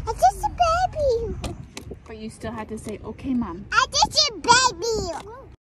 It's just a baby. But you still had to say, okay, Mom. I